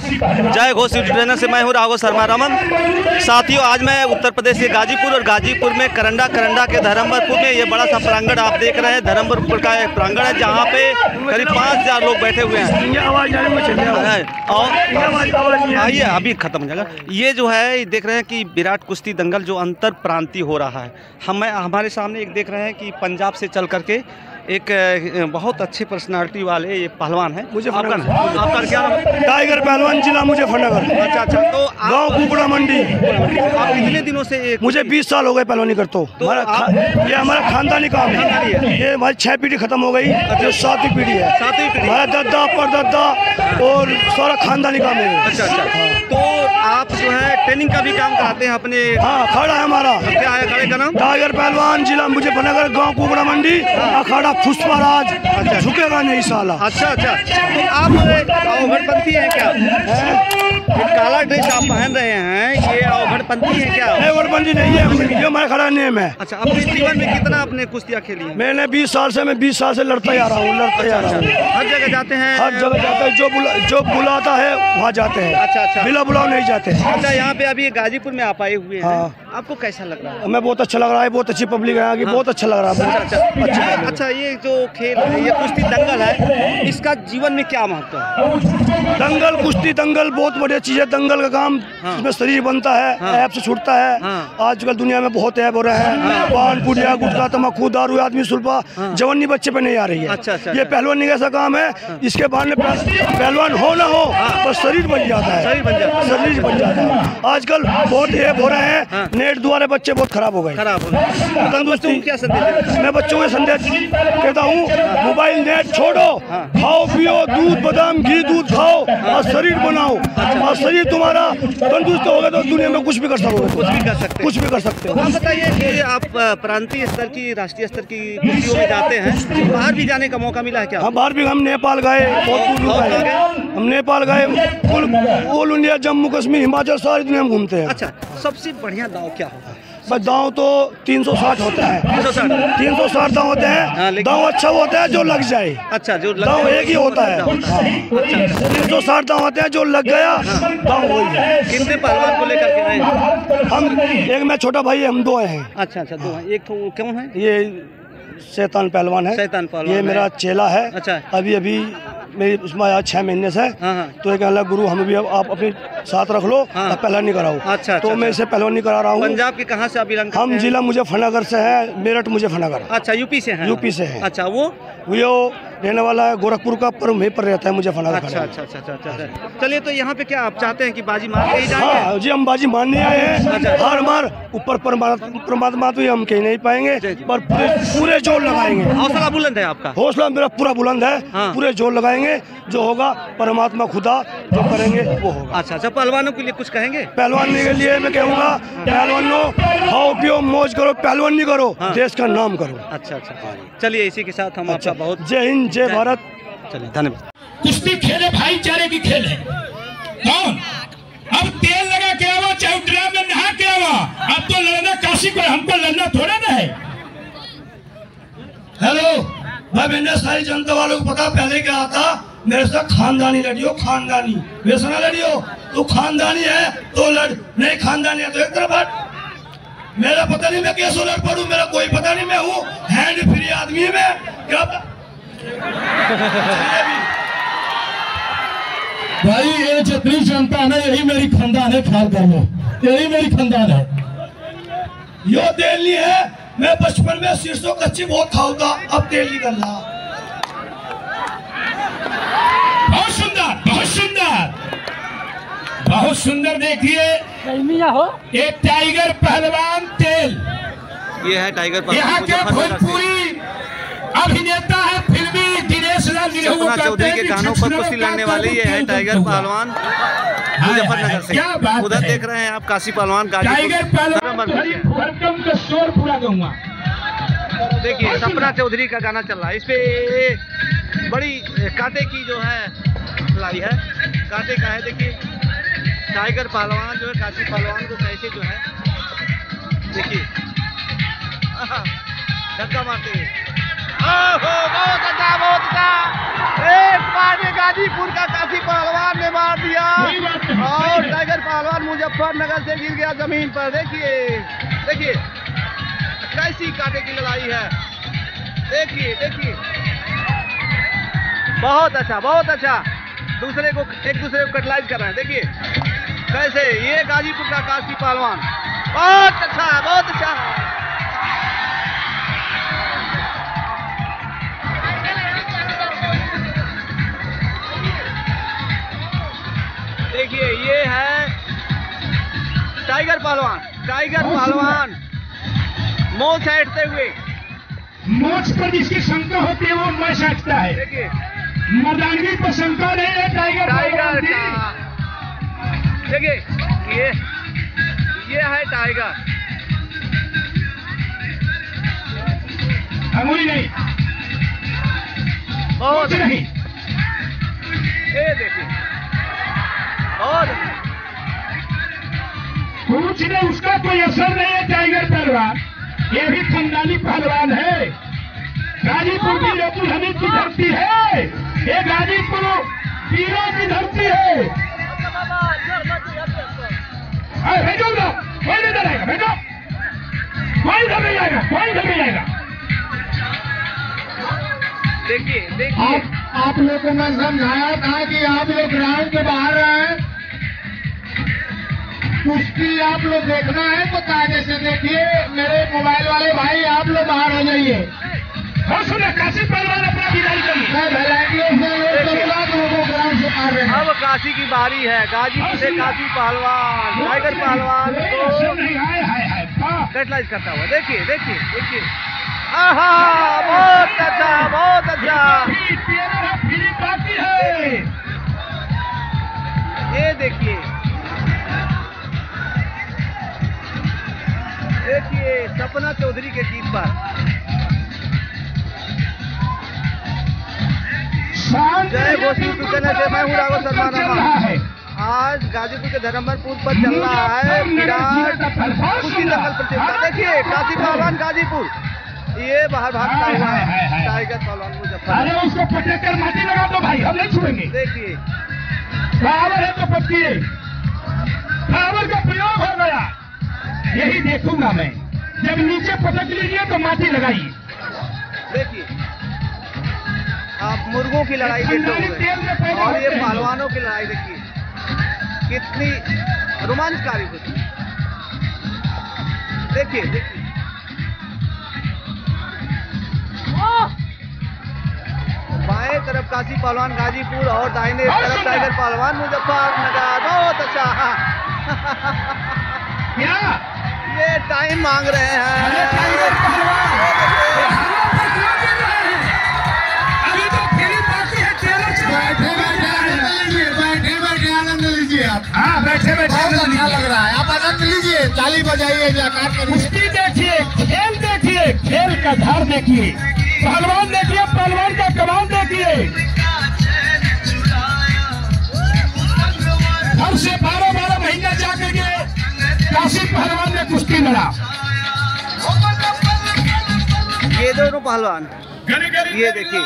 जय घोष ट्रेनर से मैं हूँ राघव शर्मा रमन। साथियों, आज मैं उत्तर प्रदेश के गाजीपुर और गाजीपुर में करंडा के धर्मपुर में ये बड़ा सा प्रांगण आप देख रहे हैं। धर्मपुर का एक प्रांगण है जहाँ पे करीब 5000 लोग बैठे हुए हैं। और आइए, अभी खत्म हो जाएगा। ये जो है देख रहे हैं कि विराट कुश्ती दंगल जो अंतर प्रांतीय हो रहा है। हमारे सामने एक देख रहे हैं कि पंजाब से चल करके एक बहुत अच्छे पर्सनालिटी वाले ये पहलवान है। आपका क्या नाम? टाइगर पहलवान, जिला मुजफ्फरनगर। अच्छा, तो गांव कुकड़ा मंडी। आप कितने दिनों से? मुझे 20 साल हो गए पहलवानी करते। ये हमारा खानदानी काम है। ये हमारी 6 पीढ़ी खत्म हो गई, जो 7वीं पीढ़ी है। 7वीं पीढ़ी, हमारा दादा परदादा और सारा खानदानी काम है। अच्छा, तो आप जो है ट्रेनिंग का भी काम कराते हैं अपने? हाँ, खड़ा है हमारा। क्या है खड़े का नाम? टाइगर पहलवान, जिला मुजफ्फरनगर, गांव कुकड़ा मंडी, अखाड़ा पुष्पराज। अच्छा, झुकेगा नहीं साला। अच्छा, तो आप अवघड़पंथी हैं क्या? काला ड्रेस आप पहन रहे हैं, ये अवघड़पंथी है क्या? अवघड़पंथी नहीं है, ये हमारा खड़ा नेम है। अच्छा, अपने जीवन में कितना आपने कुश्तियाँ खेली हैं? मैंने 20 साल से लड़ता आ रहा हूँ। हर जगह जाते हैं? हर जगह जाते हैं, जो बुलाता है वहाँ जाते हैं। अच्छा, बिना बुलाओ नहीं जाते। अच्छा, यहाँ पे अभी गाजीपुर में आप आए हुए हैं, आपको कैसा लग रहा है? हमें बहुत अच्छा लग रहा है, बहुत अच्छी पब्लिक है, बहुत अच्छा लग रहा है। अच्छा, ये जो खेल है, ये कुश्ती दंगल है, इसका जीवन में क्या महत्व है? दंगल, कुश्ती दंगल बहुत बढ़िया चीज है। दंगल का काम इसमें शरीर बनता है, ऐप से छूटता है। आजकल दुनिया में बहुत ऐप हो रहे हैं, पान पुड़िया गुटखा तम्बाकू दारू आदमी सुल्फा, जवानी बच्चे पे नहीं आ रही है। ये पहलवानी का ऐसा काम है, इसके बाद में पहलवान हो ना हो तो शरीर बन जाता है। शरीर बन जाता है। आजकल बहुत ऐप हो रहे हैं, नेट द्वारा बच्चे बहुत खराब हो गए। तंदुरुस्ती क्या संदेश? मैं बच्चों को संदेश कहता हूँ, मोबाइल नेट छोड़ो, खाओ पियो दूध बादाम घी दूध खाओ और शरीर बनाओ। और शरीर तुम्हारा तंदुरुस्त होगा तो दुनिया में कुछ भी कर सकोगे। कुछ भी कर सकते हो। आप बताइए कि आप प्रांतीय स्तर की, राष्ट्रीय स्तर की कुश्तियों में जाते हैं, बाहर भी जाने का मौका मिला है क्या? हाँ, बाहर भी हम नेपाल गए, हम नेपाल गए, ऑल इंडिया, जम्मू कश्मीर, हिमाचल, सारी दुनिया में घूमते हैं। अच्छा, सबसे बढ़िया दाव क्या होगा? बस दाव तो 360 होता है। 360 दाव होते हैं। दाव अच्छा होता है जो लग जाए। अच्छा, जो दाव एक ही होता है। 360 दाव होते हैं, जो लग गया दाव वही है। कितने पहलवान को लेकर के आए? हम एक, मैं छोटा भाई है, हम 2 हैं। अच्छा, 2 हैं। एक तो कौन है? ये शैतान पहलवान है। ये मेरा चेला है। अच्छा, अभी मेरी उसमें आया 6 महीने से। तो एक अलग गुरु, हम भी आप अपने साथ रख लो, पहलवानी कराओ। अच्छा, तो मैं इसे पहलवानी करा रहा हूँ। पंजाब के कहाँ से आप बिलोंग करते हैं? हम जिला मुजफ्फरनगर से है, मेरठ मुजफ्फरनगर। अच्छा, यूपी से हैं? यूपी से है। अच्छा, वो रहने वाला है गोरखपुर का, पर वहीं पर रहता है मुजफ्फरनगर। अच्छा। चलिए, तो यहाँ पे क्या आप चाहते हैं कि बाजी मार के ही जाएंगे? हाँ जी, हम बाजी मारने आए हैं। हार मार ऊपर परमात्मा तो हम कहीं नहीं पाएंगे, पर पूरे जोर लगाएंगे। हौसला बुलंद है आपका? हौसला मेरा पूरा बुलंद है। पूरे जोर लगाएंगे, जो होगा परमात्मा खुदा जो करेंगे वो होगा। अच्छा, पहलवानों के लिए कुछ कहेंगे? पहलवानी के लिए मैं कहूँगा, पहलवानों खाओ पियो मौज करो, पहलवानी करो, देश का नाम करो। अच्छा, चलिए, इसी के साथ हम आपका बहुत जय हिंद, जय भारत। चलिए, धन्यवाद। कुश्ती खेल है, भाईचारे की खेल है। कौन अब तेल लगा के आवा, चाहे ड्राम में नहा के आवा, अब तो लड़ना काशी पर, हमको लड़ना थोड़ा ना है। हेलो, मैंने सारी जनता वालों को पता पहले क्या आता, मेरे साथ खानदानी लड़ियो, खानदानी वैसा ना लड़ियो। तो खानदानी है तो लड़, नहीं खानदानी है तो एक तरफ हट। मेरा पता नहीं मैं कैसे लड़ पड़ू, मेरा कोई पता नहीं। मैं हूँ हैंड फ्री आदमी में क्या भाई, ये जितनी जनता है ना, यही मेरी खानदान है, ख्याल कर लो, यही मेरी खानदान है। यो तेल नहीं है, मैं बचपन में शीर्षों कच्ची बहुत खाऊंगा, अब तेल निकल रहा। बहुत सुंदर, बहुत सुंदर, बहुत सुंदर। देखिए, एक टाइगर पहलवान तेल, ये है टाइगर पहलवान। यहाँ के भोजपुरी अभिनेता है, फिल्मी दिनेश लाल सपना चौधरी के गानों पर कुश्ती लड़ने वाले ये है टाइगर पहलवान, मुजफ्फरनगर से। उधर देख रहे हैं आप काशी पहलवान, टाइगर पहलवान का शोर पूरा दूंगा। देखिए, सपना चौधरी का गाना चल रहा है, इस पे बड़ी कांटे की जो है लाई है, कांटे का है। देखिए, टाइगर पहलवान जो है, काशी पहलवान को कैसे जो है, देखिए धक्का मारते हुए। बहुत अच्छा। गाजीपुर का काशी पहलवान ने मार दिया। मुजफ्फरनगर से गिर गया जमीन पर। देखिए देखिए कैसी कांटे की लड़ाई है। देखिए देखिए बहुत अच्छा बहुत अच्छा। एक दूसरे को कटलाइज कर रहे हैं। देखिए कैसे ये गाजीपुर का काशी पहलवान बहुत अच्छा बहुत अच्छा। देखिए ये है टाइगर पहलवान मोच साइडते हुए। मोच पर जिसकी शंका होती है वो मैं साटता है। देखिए मर्दानगी पर शंका नहीं है टाइगर का। देखिए ये है टाइगर। अंगुली नहीं बहुत नहीं। ये देखिए और कुछ नहीं, उसका कोई असर नहीं है। टाइगर पहलवान ये भी खानदानी पहलवान है। गाजीपुर की अब्दुल हमीद की धरती है। ये गाजीपुर वीरों की धरती है। भेजो ना, कोई नहीं डरेगा। भेजो, कोई इधर नहीं आएगा, कोई इधर नहीं आएगा। देखिए देखिए आप लोग को मैं समझाया था कि आप लोग ग्राउंड के बाहर रहे। कुश्ती आप लोग देखना है तो कायदे से देखिए। मेरे मोबाइल वाले भाई आप लोग बाहर हो जाइए। और सुना काशी पहलवान अपना विदाई करिए। ग्राउंड से मार रहे हैं। अब काशी की बारी है। गाजीपुर से काशी पहलवान टाइगर पहलवान को कटलाइज करता हुआ। देखिए देखिए देखिए आहा बहुत अच्छा बहुत अच्छा। ये देखिए देखिए सपना चौधरी के जीत पर जय घोषी चैनल से मैं हूँ राघव शर्मा। आज गाजीपुर के धर्मपुर पर चल रहा है विराट कुश्ती दंगल प्रतियोगिता। देखिए काशी पहलवान गाजीपुर ये बाहर भागता हुआ है। टाइगर पहलवान मुजफ्फर। अरे उसको पटक कर माटी लगा दो भाई, हम नहीं छुएंगे। देखिए पावर है तो पटकिए। पावर का प्रयोग हो गया, यही देखूंगा मैं। जब नीचे पटक लीजिए तो माटी लगाइए। देखिए आप मुर्गों की लड़ाई देखते हुए और ये पहलवानों की लड़ाई देखिए कितनी रोमांचकारी होती है। देखिए देखिए बाएं तरफ काशी पहलवान गाजीपुर और दाहिने तरफ टाइगर पहलवान मुजफ्फरनगर। बहुत अच्छा। क्या ये टाइम मांग रहे हैं। अभी तो फिल्म बाकी है। बैठे आनंद लीजिए आप। हाँ बैठे अच्छा लग रहा है। आप आनंद लीजिए, ताली बजाइए, जयकार करिए। कुश्ती देखिए, खेल देखिए, खेल का धार देखिए, पहलवान देखिए, पहलवान का कमाल देखिए। घर से 12 महीना जाकर के काशी पहलवान ने कुश्ती लड़ा। ये दोनों पहलवान ये देखिए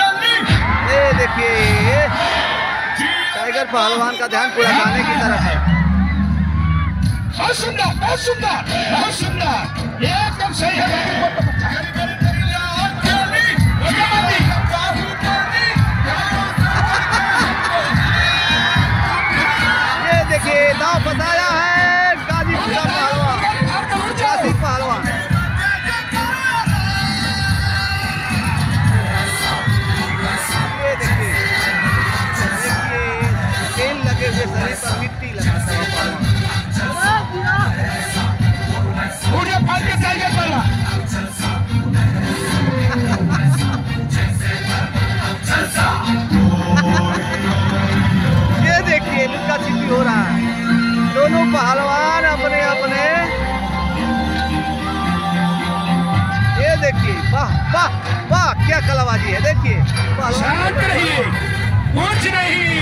टाइगर पहलवान का ध्यान पूरा गाने की तरफ है। बहुत सुंदर बहुत सुंदर बहुत सुंदर, एकदम सही है। ये देखिए दांव फंसाया है गाजीपुर का पहलवान काशी पहलवान। ये देखिए देखिए तेल लगे हुए शरीर पर मिट्टी लगाता है पहलवान। ये देखिए लुक्का छिपी हो रहा है। दोनों पहलवान अपने अपने ये देखिए वाह वाह वाह क्या कलाबाजी है। देखिए शांत रहिए, कुछ नहीं।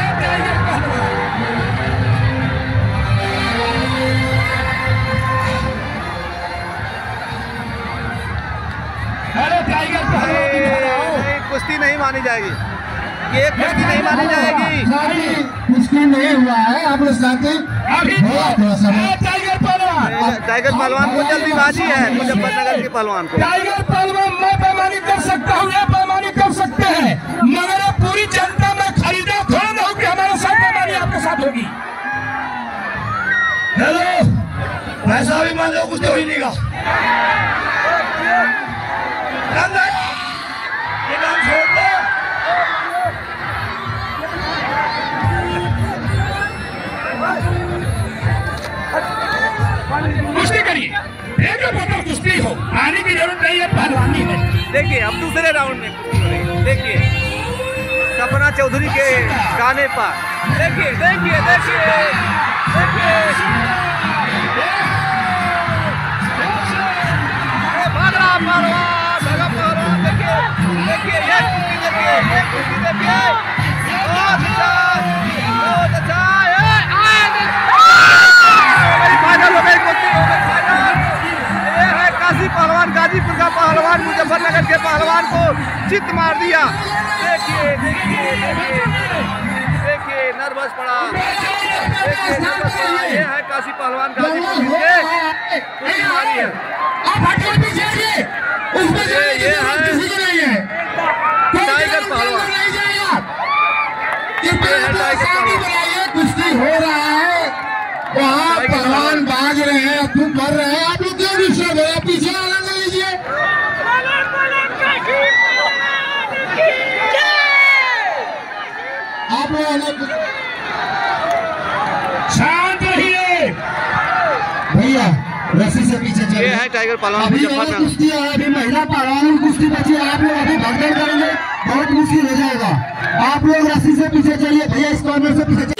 अरे टाइगर कुश्ती नहीं मानी जाएगी, ये कुश्ती नहीं मानी जाएगी। कुश्ती नहीं हुआ है। आप लोग साथी अभी टाइगर पहलवान, टाइगर पहलवान को जल्दीबाजी है मुजफ्फरनगर के पहलवान को। टाइगर पहलवान मैं बेईमानी कर सकता हूँ, ये बेईमानी कर सकते हैं, मगर ये पूरी जनता में खरीदा थोड़ा ना हो कि हमारे साथ बेईमानी आपके साथ होगी। हेलो, पैसा भी मान लो कुछ तो ही नहीं का कुश्ती करिए, एक पत्थर कुश्ती हो, आने की जरूरत नहीं है, पहलवानी है। देखिए अब दूसरे राउंड में देखिए सपना चौधरी के गाने पर देखिए देखिए देखिए देखिए भाग रहा पहलवान, भागा पहलवान, देखिए देखिए ये कुश्ती देखिए बहुत अच्छा फाइनल हो गई कुश्ती, हो गई फाइनल। ये है काशी पहलवान, गाजीपुर का पहलवान मुजफ्फरनगर के पहलवान को चित मार दिया। देखिए देखिए देखिए देखिए नर्वस पड़ा, देखिए नर्वस पड़ा। ये है काशी पहलवान गाजीपुर के कुश्ती मारी है। ये है टाइगर पहलवान, ये है टाइगर पहलवान। कुश्ती हो रहा है, वहाँ पहलवान भाग रहे हैं, तुम कर रहे हैं, आप लोग क्यों डिस्टर्ब हो? आप पीछे आनंद लीजिए। आप लोग शांत रहिए भैया, रस्सी से पीछे चलिए। ये है टाइगर पहलवान अभी मुजफ्फरनगर। कुश्ती है, अभी महिला पहलवान की कुश्ती बची है, आप लोग अभी भगदड़ करेंगे, बहुत मुश्किल हो जाएगा। आप लोग रस्सी से पीछे चलिए भैया, इस कॉर्नर से पीछे